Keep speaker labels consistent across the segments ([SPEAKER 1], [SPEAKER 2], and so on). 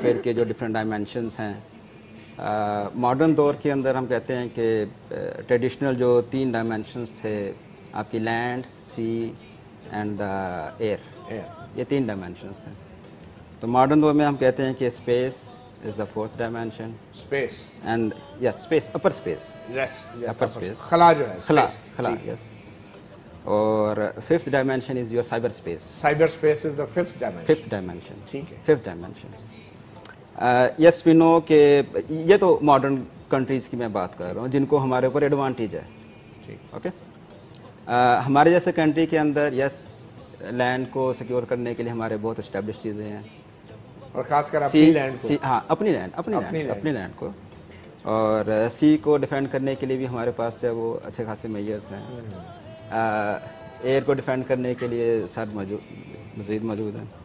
[SPEAKER 1] Atmosphere کے جو different dimensions ہیں. ماڈرن دور کے اندر ہم کہتے ہیں کہ ٹریڈیشنل جو 3 ڈائمینشنس تھے آپ کی land, sea and the air, یہ 3 ڈائمینشنس تھے. تو ماڈرن دور میں ہم کہتے ہیں کہ space is the 4th dimension.
[SPEAKER 2] Space
[SPEAKER 1] and yes space, upper space, upper space,
[SPEAKER 2] خلا جو ہے,
[SPEAKER 1] خلا یس. اور 5th dimension is your cyber space.
[SPEAKER 2] Cyber space is the 5th dimension. ٹھیک ہے,
[SPEAKER 1] 5th ڈائمینشن. یس وی نو کہ یہ تو ماڈرن کنٹریز کی میں بات کر رہا ہوں جن کو ہمارے اوپر ایڈوانٹیج ہے. اوکے, ہمارے جیسے کنٹری کے اندر یس لینڈ کو سیکیور کرنے کے لیے ہمارے بہت اسٹیبلش چیزیں ہیں,
[SPEAKER 2] اور خاص کر اپنی لینڈ کو.
[SPEAKER 1] ہاں اپنی لینڈ کو, اور سی کو ڈیفینڈ کرنے کے لیے بھی ہمارے پاس جو ہے وہ اچھے خاصے میئرس ہیں. ایئر کو ڈیفینڈ کرنے کے لیے سب مزید موجود ہیں.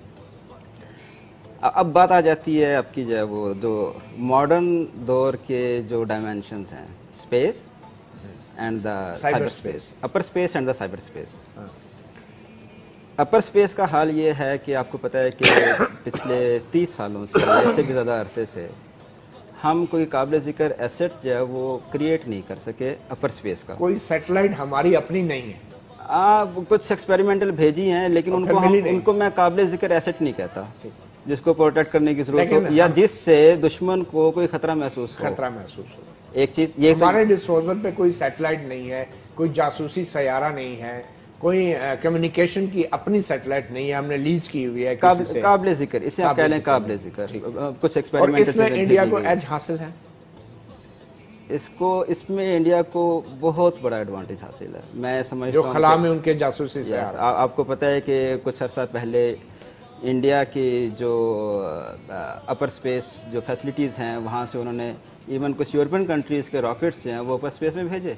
[SPEAKER 1] اب بات آ جاتی ہے آپ کی جو ہے وہ جو ماڈرن دور کے جو ڈائمینشنس ہیں, space and the cyber space, upper space and the cyber space. Upper space کا حال یہ ہے کہ آپ کو پتہ ہے کہ پچھلے 30 سالوں سے اس سے بھی زیادہ عرصے سے ہم کوئی قابل ذکر ایسٹ جو ہے وہ کریٹ نہیں کر سکے اپر اسپیس کا.
[SPEAKER 2] کوئی سیٹلائٹ ہماری اپنی نہیں ہے.
[SPEAKER 1] کچھ ایکسپیریمنٹل بھیجی ہیں لیکن ان کو میں قابل ذکر ایسٹ نہیں کہتا جس کو پروٹیکٹ کرنے کی ضرورت ہو یا جس سے دشمن کو کوئی خطرہ محسوس ہو. ایک چیز یہ
[SPEAKER 2] ہمارے ڈسپوزل پہ کوئی سیٹلائٹ نہیں ہے, کوئی جاسوسی سیارہ نہیں ہے, کوئی کمیونیکیشن کی اپنی سیٹلائٹ نہیں ہے, ہم نے لیز کی ہوئی ہے کسی سے.
[SPEAKER 1] قابل ذکر, اسے آپ کہہ لیں قابل ذکر. کچھ ایکسپیریمنٹ,
[SPEAKER 2] اور اس میں انڈیا کو ایج حاصل ہے.
[SPEAKER 1] اس میں انڈیا کو بہت بڑا ایڈوانٹیج حاصل ہے. میں سمجھتا ہوں
[SPEAKER 2] جو خلا میں ان کے جاسوسی سیارہ.
[SPEAKER 1] آپ کو پتہ ہے کہ کچھ عرصہ پہلے انڈیا کی جو اپر اسپیس جو فیسلٹیز ہیں وہاں سے انہوں نے ایون کچھ یورپین کنٹریز کے راکٹس جو ہیں وہ اپر اسپیس میں بھیجے.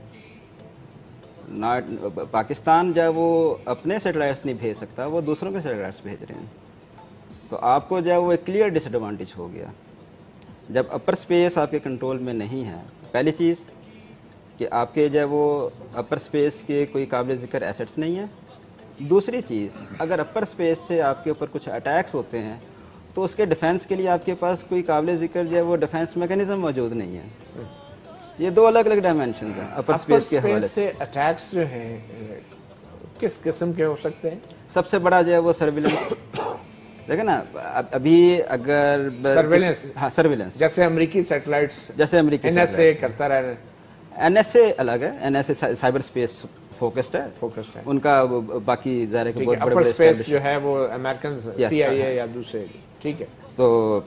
[SPEAKER 1] پاکستان جو ہے وہ اپنے سیٹلائٹس نہیں بھیج سکتا, وہ دوسروں کے سیٹلائٹس بھیج رہے ہیں. تو آپ کو جو ہے وہ ایک کلیئر ڈس ایڈوانٹیج ہو گیا جب اپر اسپیس آپ کے کنٹرول میں نہیں ہے. پہلی چیز کہ آپ کے جو ہے وہ اپر اسپیس کے کوئی قابل ذکر ایسٹس نہیں ہیں. دوسری چیز, اگر اپر اسپیس سے آپ کے اوپر کچھ اٹیکس ہوتے ہیں تو اس کے ڈیفینس کے لیے آپ کے پاس کوئی قابل ذکر جو ہے وہ ڈیفینس میکینزم موجود نہیں ہے. یہ 2 الگ الگ ڈائمینشن ہیں اپر اسپیس کے حوالے سے.
[SPEAKER 2] اٹیکس جو ہیں کس قسم کے ہو سکتے ہیں؟
[SPEAKER 1] سب سے بڑا جو ہے وہ سرویلنس. دیکھیں نا ابھی اگر سرویلنس
[SPEAKER 2] جیسے امریکی سیٹلائٹس,
[SPEAKER 1] جیسے امریکی
[SPEAKER 2] NSA کرتا رہا ہے.
[SPEAKER 1] NSA الگ ہے, NSA سائبر اسپیس فوکسڈ ہے. ان کا باقی ظاہر ہے کہ بہت بڑے
[SPEAKER 2] بڑے اسپیس جو ہے وہ امریکن CIA یا دوسرے. ٹھیک ہے,
[SPEAKER 1] تو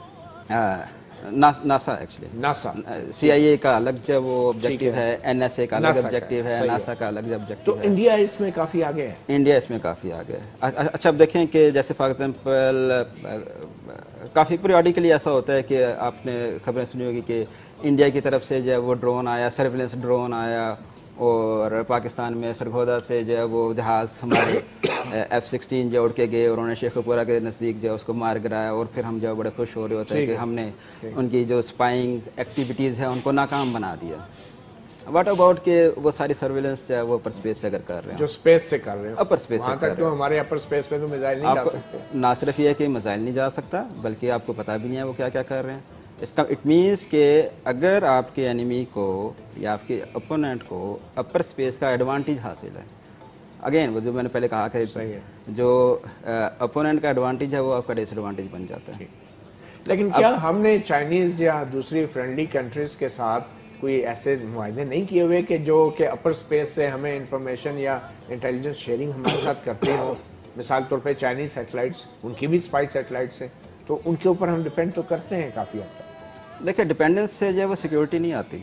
[SPEAKER 1] ناسا ایکچولی
[SPEAKER 2] ناسا
[SPEAKER 1] CIA کا الگ جو وہ آبجیکٹیو ہے, NSA کا الگ آبجیکٹیو ہے, ناسا کا الگ آبجیکٹیو ہے.
[SPEAKER 2] تو انڈیا اس میں کافی آگے ہے.
[SPEAKER 1] انڈیا اس میں کافی آگے ہے. اچھا اب دیکھیں کہ جیسے فار ایگزامپل کافی پیریوڈیکلی ایسا ہوتا ہے کہ آپ نے خبریں سنی ہوگی کہ انڈیا کی طرف سے جو ہے وہ ڈرون آیا, سرویلنس ڈرون آیا, اور پاکستان میں سرگودا سے جو ہے وہ جہاز ہمارے F-16 جو اڑ کے گئے اور انہوں نے شیخ پورہ کے نزدیک جو ہے اس کو مار گرایا, اور پھر ہم جو بڑے خوش ہو رہے ہوتے ہیں کہ ہم نے ان کی جو اسپائنگ ایکٹیویٹیز ہیں ان کو ناکام بنا دیا. واٹ اباؤٹ کہ وہ ساری سرویلنس جو ہے وہ اپر اسپیس سے اگر کر رہے ہیں,
[SPEAKER 2] جو اسپیس سے کر رہے ہیں,
[SPEAKER 1] اپر اسپیس سے کر رہے ہیں,
[SPEAKER 2] تو ہمارے اپر اسپیس پہ تو میزائل نہیں جا سکتے.
[SPEAKER 1] نہ صرف یہ کہ میزائل نہیں جا سکتا بلکہ آپ کو پتہ بھی نہیں ہے وہ کیا کیا کر رہے ہیں. اس کا اٹ مینس کہ اگر آپ کے اینیمی کو یا آپ کے اپوننٹ کو اپر اسپیس کا ایڈوانٹیج حاصل ہے, اگین وہ جو میں نے پہلے کہا کہ جو اپوننٹ کا ایڈوانٹیج ہے وہ آپ کا ڈس ایڈوانٹیج بن جاتا ہے.
[SPEAKER 2] لیکن کیا ہم نے چائنیز یا دوسری فرینڈلی کنٹریز کے ساتھ کوئی ایسے معاہدے نہیں کیے ہوئے کہ جو کہ اپر اسپیس سے ہمیں انفارمیشن یا انٹیلیجنس شیئرنگ ہمارے ساتھ کرتے ہوں؟ مثال طور پہ چائنیز سیٹلائٹس, ان کی بھی اسپائی سیٹلائٹس ہیں, تو ان کے اوپر ہم ڈپینڈ تو کرتے ہیں کافی حد تک.
[SPEAKER 1] دیکھیں ڈپینڈنس سے جو ہے وہ سیکیورٹی نہیں آتی,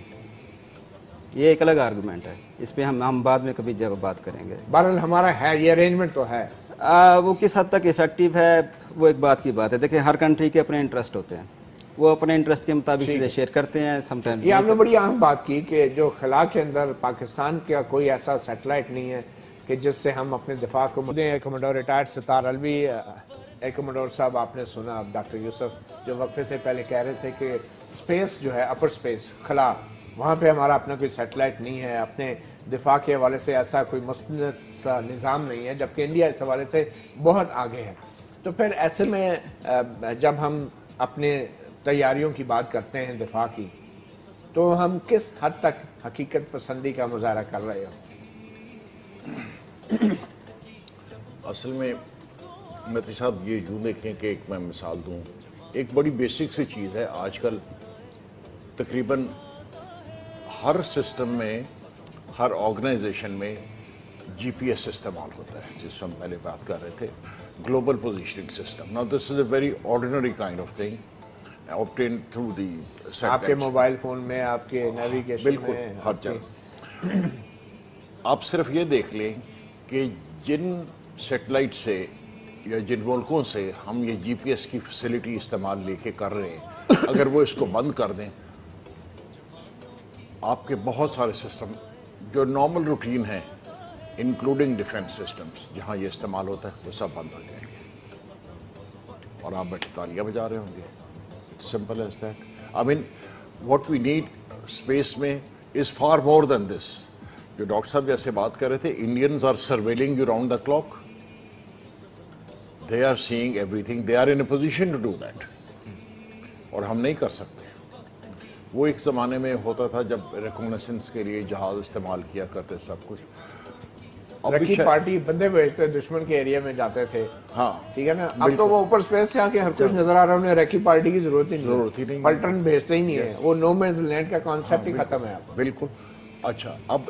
[SPEAKER 1] یہ ایک الگ آرگومنٹ ہے, اس پہ ہم بعد میں کبھی جب بات کریں گے.
[SPEAKER 2] بہرحال ہمارا ہے یہ ارینجمنٹ تو ہے.
[SPEAKER 1] وہ کس حد تک افیکٹو ہے وہ ایک بات کی بات ہے. دیکھیں ہر کنٹری کے اپنے انٹرسٹ ہوتے ہیں, وہ اپنے انٹرسٹ کے مطابق چیزیں شیئر کرتے ہیں. سم ٹائم
[SPEAKER 2] یہ ہم نے بڑی اہم بات کی کہ جو خلا کے اندر پاکستان کا کوئی ایسا سیٹلائٹ نہیں ہے کہ جس سے ہم اپنے دفاع کو commander retired Sattar Alvi air commander صاحب, آپ نے سنا ڈاکٹر یوسف جو وقفے سے پہلے کہہ رہے تھے کہ اسپیس جو ہے اپر اسپیس خلا, وہاں پہ ہمارا اپنا کوئی سیٹلائٹ نہیں ہے, اپنے دفاع کے حوالے سے ایسا کوئی مستند سا نظام نہیں ہے, جبکہ انڈیا اس حوالے سے بہت آگے ہے. تو پھر ایسے میں جب ہم اپنے تیاریوں کی بات کرتے ہیں دفاع کی، تو ہم کس حد تک حقیقت پسندی کا مظاہرہ کر رہے ہو؟
[SPEAKER 3] اصل میں متی صاحب یہ یوں دیکھیں کہ ایک میں مثال دوں، ایک بڑی بیسک سی چیز ہے، آج کل تقریباً ہر سسٹم میں، ہر آرگنائزیشن میں جی پی ایس استعمال ہوتا ہے، جس سے ہم پہلے بات کر رہے تھے، global positioning system. Now this is a very ordinary kind of thing obtained through the satellites.
[SPEAKER 2] آپ کے موبائل فون میں، آپ کے نیویگیشن میں،
[SPEAKER 3] بالکل ہر جگہ. آپ صرف یہ دیکھ لیں کہ جن سیٹلائٹ سے یا جن ملکوں سے ہم یہ جی پی ایس کی فیسلٹی استعمال لے کے کر رہے ہیں، اگر وہ اس کو بند کر دیں، آپ کے بہت سارے سسٹم جو نارمل روٹین ہیں انکلوڈنگ ڈیفنس سسٹمز جہاں یہ استعمال ہوتا ہے وہ سب بند ہو جائیں گے اور آپ بیٹھے تالیاں بجا رہے ہوں گے. Simple as that. I mean what we need space میں از فار مور دین دس. جو ڈاکٹر صاحب جیسے بات کر رہے تھے، Indians are surveilling you round the clock. They are seeing everything. They are in a position to do that. اور ہم نہیں کر سکتے. وہ ایک زمانے میں ہوتا تھا جب ریکگنیسنس کے لیے جہاز استعمال کیا کرتے سب کچھ.
[SPEAKER 2] رکی پارٹی بندے بھیجتے دشمن کے ایریا میں جاتے تھے.
[SPEAKER 3] ہاں
[SPEAKER 2] ٹھیک ہے نا. اب تو وہ اوپر اسپیس سے آ کے ہر کچھ نظر آ رہا ہے، انہیں ریکی پارٹی کی ضرورت ہی نہیں، پلٹن بھیجتے ہی نہیں ہے. وہ نو مینز لینڈ کا کانسیپٹ ہی ختم ہے.
[SPEAKER 3] بالکل. اچھا اب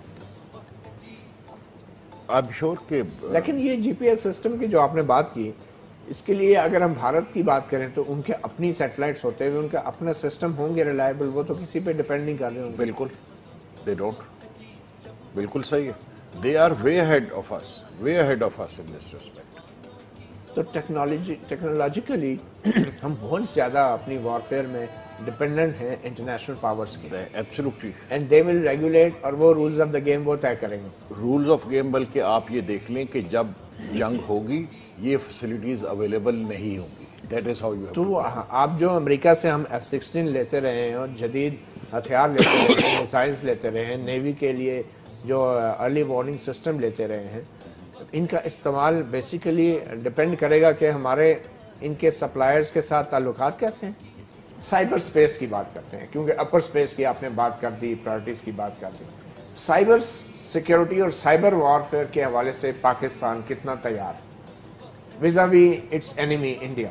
[SPEAKER 3] I'm sure کہ
[SPEAKER 2] لیکن یہ جی پی ایس سسٹم کی جو آپ نے بات کی، اس کے لیے اگر ہم بھارت کی بات کریں تو ان کے اپنی سیٹلائٹس ہوتے ہوئے ان کا اپنا سسٹم ہوں گے ریلائبل، وہ تو کسی پہ ڈیپینڈ نہیں کر رہے ہوں گے.
[SPEAKER 3] بالکل they don't. بالکل صحیح ہے. They are way ahead of us in this respect.
[SPEAKER 2] تو ٹیکنالوجیکلی ہم بہت زیادہ اپنی وارفیئر میں ڈپینڈنٹ ہیں انٹرنیشنل پاورز کی.
[SPEAKER 3] Absolutely.
[SPEAKER 2] And they will regulate, اور وہ رولز آف دا گیم وہ طے کریں گے.
[SPEAKER 3] Rules of game. بلکہ آپ یہ دیکھ لیں کہ جب جنگ ہوگی یہ فیسلٹیز اویلیبل نہیں ہوں گی. That is how you.
[SPEAKER 2] تو آپ جو امریکہ سے ہم F-16 لیتے رہے ہیں اور جدید ہتھیار لیتے رہے ہیں، میزائلز لیتے رہے ہیں، نیوی کے لیے جو ارلی وارننگ سسٹم لیتے رہے ہیں، ان کا استعمال بیسیکلی ڈپینڈ کرے گا کہ ہمارے ان کے سپلائرز کے ساتھ تعلقات کیسے ہیں. سائبر سپیس کی بات کرتے ہیں کیونکہ اپر سپیس کی آپ نے بات کر دی، پرائرٹیز کی بات کر دی. سائبر سیکیورٹی اور سائبر وارفیئر کے حوالے سے پاکستان کتنا تیار vis-a-vis its enemy India?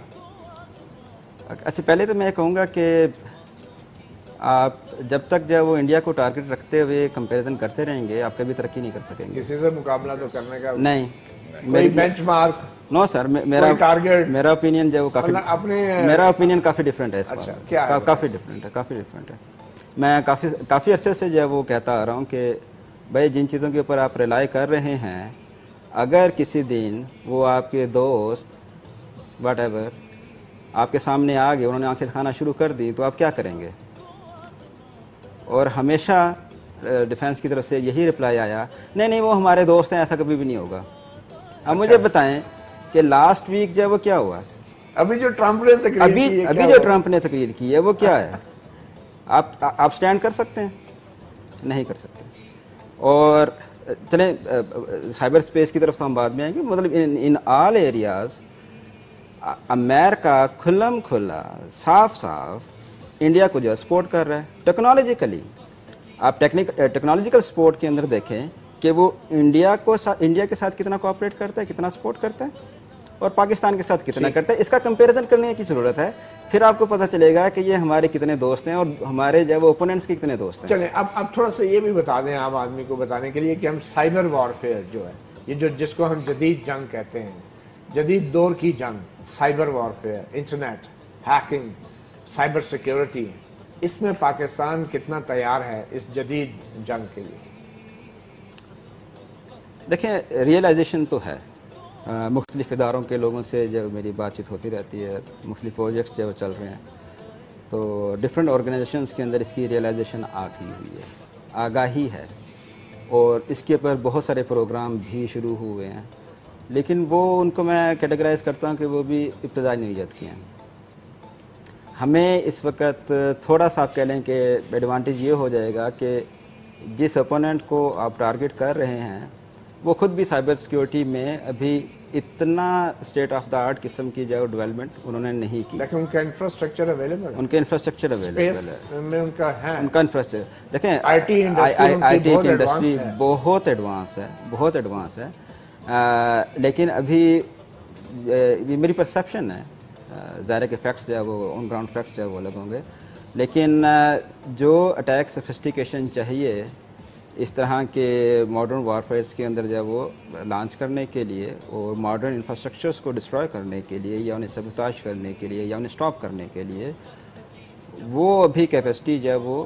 [SPEAKER 1] اچھا پہلے تو میں کہوں گا کہ آپ جب تک جو وہ انڈیا کو ٹارگٹ رکھتے ہوئے کمپیریزن کرتے رہیں گے آپ کبھی ترقی نہیں کر سکیں گے.
[SPEAKER 2] کسی سے مقابلہ تو کرنے کا
[SPEAKER 1] نہیں.
[SPEAKER 2] کوئی بینچ مارک؟
[SPEAKER 1] نو سر، میرا اوپینین جو کافی میرا اوپینین کافی ڈفرینٹ ہے اس بار. کافی ڈفرینٹ ہے. میں کافی عرصے سے جو وہ کہتا آ رہا ہوں کہ بھائی جن چیزوں کے اوپر آپ ریلائی کر رہے ہیں، اگر کسی دن وہ آپ کے دوست واٹ ایور آپ کے سامنے آ گئے، انہوں نے آنکھیں دکھانا شروع کر دی، تو آپ کیا کریں گے؟ اور ہمیشہ ڈیفنس کی طرف سے یہی رپلائی آیا، نہیں وہ ہمارے دوست ہیں، ایسا کبھی بھی نہیں ہوگا. اب مجھے بتائیں کہ لاسٹ ویک جو وہ کیا ہوا؟
[SPEAKER 2] ابھی جو ٹرمپ نے
[SPEAKER 1] تقریر کی ہے وہ کیا ہے؟ آپ سٹینڈ کر سکتے ہیں؟ نہیں کر سکتے. اور چلیں سائبر سپیس کی طرف تو ہم بعد میں آئیں گے. مطلب ان آل ایریاز امریکہ کھلم کھلا صاف انڈیا کو جو سپورٹ کر رہا ہے ٹیکنالوجیکلی. آپ ٹیکنالوجیکل سپورٹ کے اندر دیکھیں کہ وہ انڈیا کے ساتھ کتنا کوآپریٹ کرتا ہے، کتنا سپورٹ کرتا ہے، اور پاکستان کے ساتھ کتنا کرتا ہے. اس کا کمپیریزن کرنے کی ضرورت ہے. پھر آپ کو پتہ چلے گا کہ یہ ہمارے کتنے دوست ہیں اور ہمارے جو اوپوننٹس کے کتنے دوست ہیں.
[SPEAKER 2] چلیں اب تھوڑا سا یہ بھی بتا دیں عام آدمی کو بتانے کے لیے کہ ہم سائبر وارفیئر جو ہے، یہ جس کو ہم جدید جنگ کہتے ہیں، جدید دور کی جنگ، cyber warfare, internet hacking, cyber security, اس میں پاکستان کتنا تیار ہے اس جدید جنگ کے لیے؟
[SPEAKER 1] دیکھیں ریئلائزیشن تو ہے. مختلف اداروں کے لوگوں سے جو میری بات چیت ہوتی رہتی ہے، مختلف پروجیکٹس جو چل رہے ہیں، تو ڈفرینٹ آرگنائزیشنس کے اندر اس کی ریئلائزیشن آتی ہوئی ہے، آگاہی ہے، اور اس کے اوپر بہت سارے پروگرام بھی شروع ہوئے ہیں. لیکن وہ ان کو میں کیٹیگرائز کرتا ہوں کہ وہ بھی ابتدائی نوعیت کے ہیں. ہمیں اس وقت تھوڑا سا آپ کہہ لیں کہ ایڈوانٹیج یہ ہو جائے گا کہ جس اپوننٹ کو آپ ٹارگٹ کر رہے ہیں وہ خود بھی سائبر سیکیورٹی میں ابھی इतना स्टेट ऑफ द आर्ट किस्म की जो डेवलपमेंट उन्होंने नहीं की।
[SPEAKER 2] लेकिन उनका इंफ्रास्ट्रक्चर अवेलेबल है,
[SPEAKER 1] उनके इंफ्रास्ट्रक्चर अवेलेबल
[SPEAKER 2] स्पेस
[SPEAKER 1] है,
[SPEAKER 2] में उनका है,
[SPEAKER 1] उनका इंफ्रास्ट्रक्चर देखें,
[SPEAKER 2] आईटी इंडस्ट्री
[SPEAKER 1] की इंडस्ट्री बहुत एडवांस है, बहुत एडवांस है। लेकिन अभी ये मेरी परसेप्शन है, ज़ाहिर के फैक्ट्स जो है वो ऑन ग्राउंड फैक्ट्स जो है वो अलग होंगे, लेकिन जो अटैक सोफिस्टिकेशन चाहिए इस तरह के मॉडर्न वारफेयर्स के अंदर जो है वो लॉन्च करने के लिए और मॉडर्न इंफ्रास्ट्रक्चर्स को डिस्ट्रॉय करने के लिए या उन्हें सबताज करने के लिए या उन्हें स्टॉप करने के लिए, वो अभी कैपेसिटी जो है वो